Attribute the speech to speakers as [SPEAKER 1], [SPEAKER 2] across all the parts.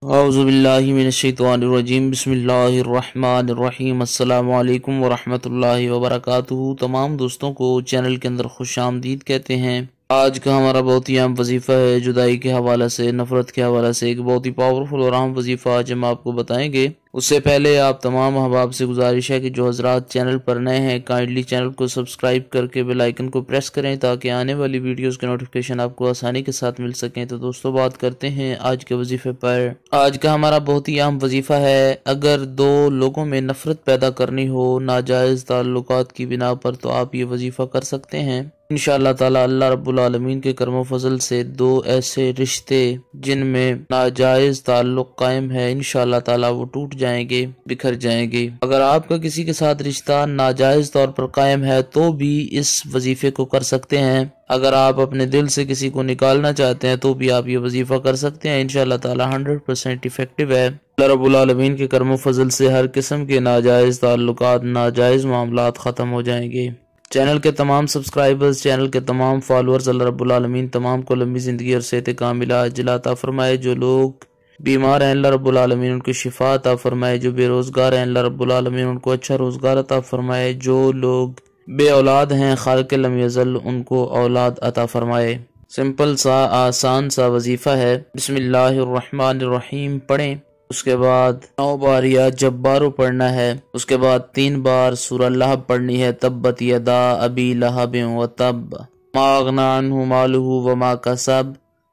[SPEAKER 1] اعوذ باللہ من الشیطان الرجیم بسم اللہ الرحمن الرحیم السلام علیکم ورحمۃ اللہ وبرکاتہ۔ تمام دوستوں کو چینل کے اندر خوش آمدید کہتے ہیں۔ آج کا ہمارا بہت ہی اہم وظیفہ ہے، جدائی کے حوالے سے، نفرت کے حوالے سے ایک بہت ہی پاورفل اور اہم وظیفہ آج ہم آپ کو بتائیں گے۔ اس سے پہلے آپ تمام احباب سے گزارش ہے کہ جو حضرات چینل پر نئے ہیں کائنڈلی چینل کو سبسکرائب کر کے بیل آئیکن کو پریس کریں تاکہ آنے والی ویڈیوز کے نوٹیفیکیشن آپ کو آسانی کے ساتھ مل سکیں۔ تو دوستو بات کرتے ہیں آج کے وظیفے پر۔ آج کا ہمارا بہت ہی اہم وظیفہ ہے، اگر دو لوگوں میں نفرت پیدا کرنی ہو ناجائز تعلقات کی بنا پر تو آپ یہ وظیفہ کر سکتے ہیں۔ انشاءاللہ تعالی اللہ رب العالمین کے کرم و فضل سے دو ایسے رشتے جن میں ناجائز تعلق قائم ہے انشاءاللہ تعالی وہ ٹوٹ جائیں گے، بکھر جائیں گے۔ اگر آپ کا کسی کے ساتھ رشتہ ناجائز طور پر قائم ہے تو بھی اس وظیفے کو کر سکتے ہیں۔ اگر آپ اپنے دل سے کسی کو نکالنا چاہتے ہیں تو بھی آپ یہ وظیفہ کر سکتے ہیں، انشاءاللہ تعالی 100% ایفیکٹیو ہے۔ اللہ رب العالمین کے کرم و فضل سے ہر قسم کے ناجائز تعلقات، ناجائز معاملات ختم ہو جائیں گے۔ چینل کے تمام سبسکرائبرز، چینل کے تمام فالورز، اللہ رب العالمین تمام کو لمبی زندگی اور صحت کاملہ عاجلہ عطا فرمائے۔ جو لوگ بیمار ہیں اللہ رب العالمین ان کو شفا عطا فرمائے، جو بے روزگار ہیں اللہ رب العالمین ان کو اچھا روزگار عطا فرمائے، جو لوگ بے اولاد ہیں خالق لم یزل ان کو اولاد عطا فرمائے۔ سمپل سا آسان سا وظیفہ ہے، بسم اللہ الرحمن الرحیم پڑھیں، اس کے بعد 9 بار یا جبارو پڑھنا ہے، اس کے بعد 3 بار سورہ لہب پڑھنی ہے، تبت یدا ابی لہب وتب ما اغنی عنہ مالہ وما کسب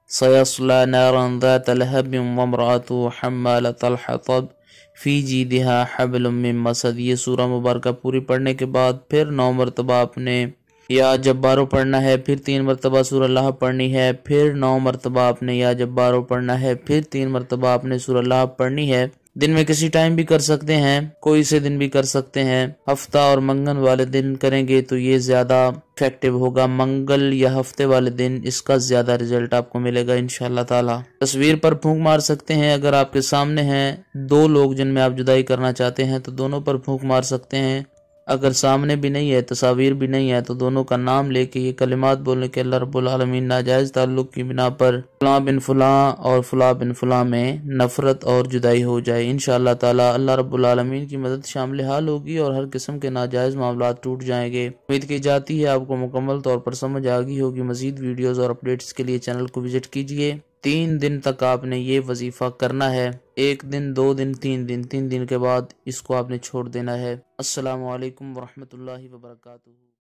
[SPEAKER 1] سیصلی نارا ذات لہب وامرأته حمالۃ الحطب فی جیدہا حبل من مسد۔ یہ سورہ مبارکہ پوری پڑھنے کے بعد پھر 9 مرتبہ آپ نے یا جبارو پڑھنا ہے، پھر 3 مرتبہ سورہ لہب پڑھنی ہے، پھر 9 مرتبہ آپ نے یا جبارو پڑھنا ہے، پھر 3 مرتبہ آپ نے سورہ لہب پڑھنی ہے۔ دن میں کسی ٹائم بھی کر سکتے ہیں، کوئی سے دن بھی کر سکتے ہیں۔ ہفتہ اور منگل والے دن کریں گے تو یہ زیادہ افیکٹو ہوگا، منگل یا ہفتے والے دن اس کا زیادہ رزلٹ آپ کو ملے گا انشاءاللہ تعالی۔ تصویر پر پھونک مار سکتے ہیں، اگر آپ کے سامنے ہیں 2 لوگ جن میں آپ جدائی کرنا چاہتے ہیں تو دونوں پر پھونک مار سکتے ہیں۔ اگر سامنے بھی نہیں ہے، تصاویر بھی نہیں ہے، تو دونوں کا نام لے کے یہ کلمات بولنے کہ اللہ رب العالمین ناجائز تعلق کی بنا پر فلاں بن فلاں اور فلاں بن فلاں میں نفرت اور جدائی ہو جائے۔ انشاءاللہ تعالی اللہ رب العالمین کی مدد شامل حال ہوگی اور ہر قسم کے ناجائز معاملات ٹوٹ جائیں گے۔ امید کی جاتی ہے آپ کو مکمل طور پر سمجھ آ گئی ہوگی۔ مزید ویڈیوز اور اپڈیٹس کے لیے چینل کو وزٹ کیجیے۔ 3 دن تک آپ نے یہ وظیفہ کرنا ہے، 1 دن 2 دن 3 دن، 3 دن کے بعد اس کو آپ نے چھوڑ دینا ہے۔ السلام علیکم ورحمۃ اللہ وبرکاتہ۔